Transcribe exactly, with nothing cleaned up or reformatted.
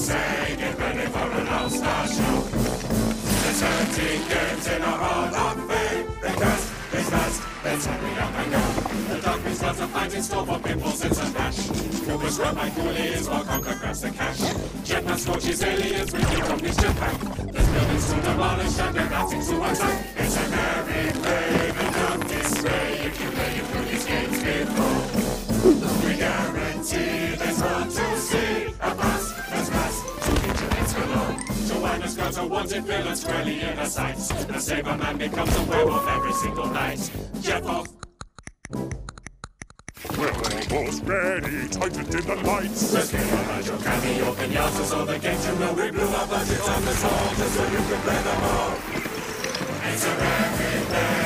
say, get ready for an all-star show. There's thirteen games in a hall of fame. Because it's fast, let's hurry up and go. The dog beast loves a fight in store for pimples, it's a match. Cooper's run by coolies while Conker grabs the cash. Jetman scorches aliens with the company's jetpack. There's buildings to demolish and they're nothing to attack. It's a merry brave and no dismay if you play it through these games before. We guarantee there's more to see. A bus, there's mass, two vigilants galore. Joanna's got a wanted villain squarely in her sights. The Saber Man becomes a werewolf every single night. Jeff off. We're almost ready, tightened in the lights. Let's get a bunch of cameo pinatas, all the games you know we blew our budgets on the song, just so you can play them all. It's a merry day.